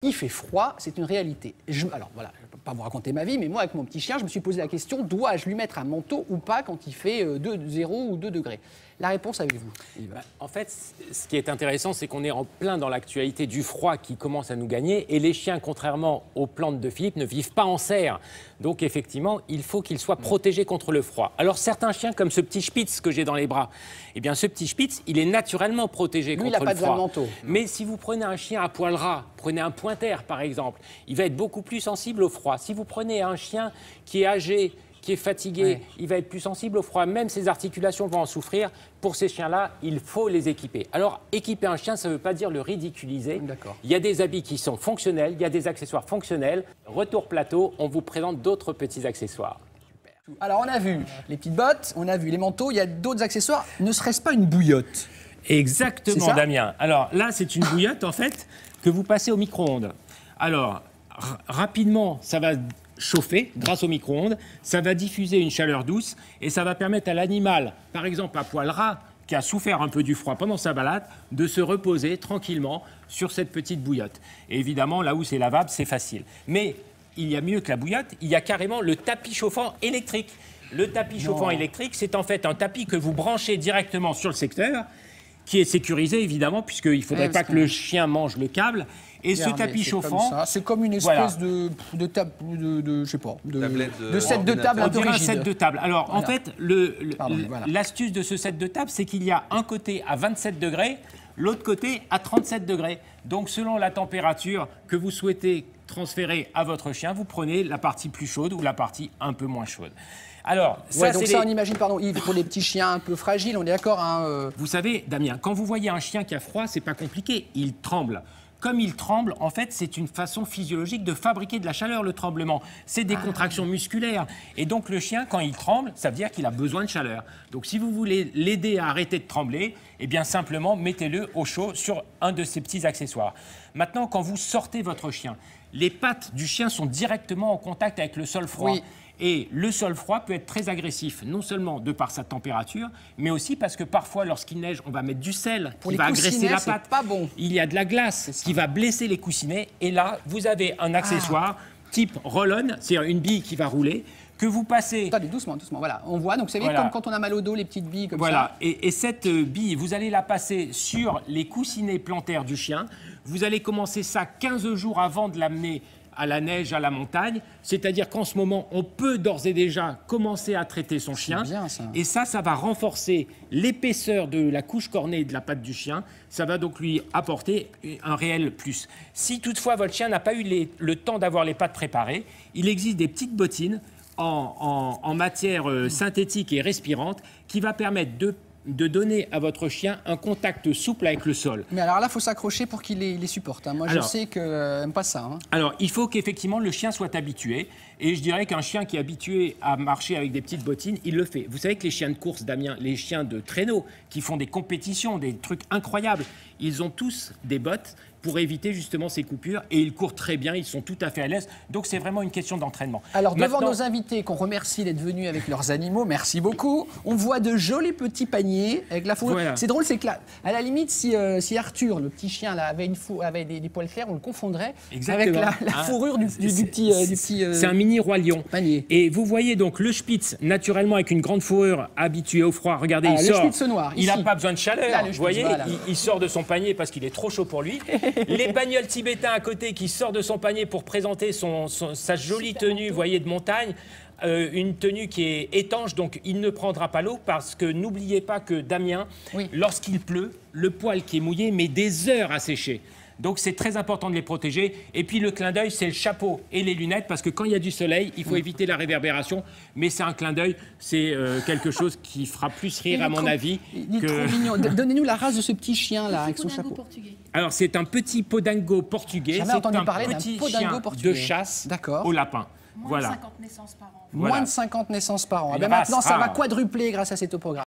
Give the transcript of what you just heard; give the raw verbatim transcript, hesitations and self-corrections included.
Il fait froid, c'est une réalité. Je, alors voilà, je ne peux pas vous raconter ma vie, mais moi, avec mon petit chien, je me suis posé la question, dois-je lui mettre un manteau ou pas quand il fait deux, zéro ou deux degrés? La réponse avec vous. Bah, en fait, ce qui est intéressant, c'est qu'on est en plein dans l'actualité du froid qui commence à nous gagner. Et les chiens, contrairement aux plantes de Philippe, ne vivent pas en serre. Donc effectivement, il faut qu'ils soient protégés contre le froid. Alors certains chiens, comme ce petit Spitz que j'ai dans les bras, eh bien ce petit Spitz, il est naturellement protégé Lui, contre il a pas le froid. De manteau. Mais si vous prenez un chien à poil ras, prenez un pointer par exemple, il va être beaucoup plus sensible au froid. Si vous prenez un chien qui est âgé, qui est fatigué, ouais. il va être plus sensible au froid. Même ses articulations vont en souffrir. Pour ces chiens-là, il faut les équiper. Alors, équiper un chien, ça ne veut pas dire le ridiculiser. Il y a des habits qui sont fonctionnels, il y a des accessoires fonctionnels. Retour plateau, on vous présente d'autres petits accessoires. Super. Alors, on a vu les petites bottes, on a vu les manteaux, il y a d'autres accessoires. Ne serait-ce pas une bouillotte? Exactement, Damien. Alors là, c'est une bouillotte, en fait, que vous passez au micro-ondes. Alors, rapidement, ça va chauffer grâce au micro-ondes, ça va diffuser une chaleur douce et ça va permettre à l'animal, par exemple à poil ras, qui a souffert un peu du froid pendant sa balade, de se reposer tranquillement sur cette petite bouillotte. Et évidemment, là où c'est lavable, c'est facile. Mais il y a mieux que la bouillotte, il y a carrément le tapis chauffant électrique. Le tapis non. chauffant électrique, c'est en fait un tapis que vous branchez directement sur le secteur, qui est sécurisé évidemment, puisqu'il ne faudrait ouais, pas que le chien mange le câble. Et Bien, ce tapis chauffant, c'est comme une espèce voilà. de, de table, de, de, je sais pas, de, de, de set de table un peu rigide. Un set de table. Alors voilà. en fait, le, le, voilà. l'astuce de ce set de table, c'est qu'il y a un côté à vingt-sept degrés, l'autre côté à trente-sept degrés. Donc selon la température que vous souhaitez transférer à votre chien, vous prenez la partie plus chaude ou la partie un peu moins chaude. Alors, ça, ouais, donc ça, les... on imagine, pardon, Yves, pour les petits chiens un peu fragiles, on est d'accord hein, euh... Vous savez, Damien, quand vous voyez un chien qui a froid, c'est pas compliqué, il tremble. Comme il tremble, en fait, c'est une façon physiologique de fabriquer de la chaleur, le tremblement. C'est des ah. contractions musculaires. Et donc, le chien, quand il tremble, ça veut dire qu'il a besoin de chaleur. Donc, si vous voulez l'aider à arrêter de trembler, eh bien, simplement, mettez-le au chaud sur un de ces petits accessoires. Maintenant, quand vous sortez votre chien, les pattes du chien sont directement en contact avec le sol froid. Oui. Et le sol froid peut être très agressif, non seulement de par sa température, mais aussi parce que parfois, lorsqu'il neige, on va mettre du sel Pour qui va agresser la patte. Pas bon. Il y a de la glace qui va blesser les coussinets. Et là, vous avez un accessoire ah. type roll-on, c'est-à-dire une bille qui va rouler, que vous passez... Attendez, doucement, doucement. Voilà, on voit. Donc, c'est voilà. comme quand on a mal au dos, les petites billes comme voilà. ça. Voilà. Et, et cette bille, vous allez la passer sur les coussinets plantaires du chien. Vous allez commencer ça quinze jours avant de l'amener à la neige, à la montagne, c'est-à-dire qu'en ce moment, on peut d'ores et déjà commencer à traiter son chien. Bien, ça. Et ça, ça va renforcer l'épaisseur de la couche cornée et de la patte du chien. Ça va donc lui apporter un réel plus. Si toutefois votre chien n'a pas eu les, le temps d'avoir les pattes préparées, il existe des petites bottines en, en, en matière euh, synthétique et respirante qui va permettre de de donner à votre chien un contact souple avec le sol. Mais alors là, il faut s'accrocher pour qu'il les, les supporte. Hein. Moi, alors, je sais qu'il n'aime pas ça. Hein. Alors, il faut qu'effectivement le chien soit habitué. Et je dirais qu'un chien qui est habitué à marcher avec des petites bottines, il le fait. Vous savez que les chiens de course, Damien, les chiens de traîneau, qui font des compétitions, des trucs incroyables, ils ont tous des bottes pour éviter justement ces coupures. Et ils courent très bien, ils sont tout à fait à l'aise. Donc, c'est vraiment une question d'entraînement. Alors, devant Maintenant... nos invités, qu'on remercie d'être venus avec leurs animaux, merci beaucoup. On voit de jolis petits paniers avec la fourrure. Voilà. C'est drôle, c'est que là, à la limite, si, euh, si Arthur, le petit chien, là, avait, une fou... avait des, des poils clairs, on le confondrait Exactement. avec la, la ah, fourrure du, du, du petit... Euh, du petit euh... C'est un mini roi lion. Panier. Et vous voyez donc le Spitz, naturellement avec une grande fourrure, habitué au froid. Regardez, ah, il le sort. Spitz noir, il n'a pas besoin de chaleur. Là, vous voyez, voilà. il, il sort de son panier parce qu'il est trop chaud pour lui. Les bagnoles tibétains à côté qui sort de son panier pour présenter son, son, sa jolie Super tenue, vous voyez, de montagne. Euh, une tenue qui est étanche, donc il ne prendra pas l'eau parce que n'oubliez pas que Damien, oui. lorsqu'il pleut, le poil qui est mouillé met des heures à sécher. Donc c'est très important de les protéger. Et puis le clin d'œil, c'est le chapeau et les lunettes parce que quand il y a du soleil, il faut mmh. éviter la réverbération. Mais c'est un clin d'œil, c'est euh, quelque chose qui fera plus rire à mon trop, avis. Il est que... trop mignon. Donnez-nous la race de ce petit chien là avec son chapeau. Portugais. Alors c'est un petit podango portugais. J'avais entendu un parler d'un petit podango chien portugais. de chasse au lapin. Moins voilà. de cinquante naissances par an. Moins voilà. de cinquante naissances par an. Eh ben maintenant, race ça rare. va quadrupler grâce à cet autoprogramme.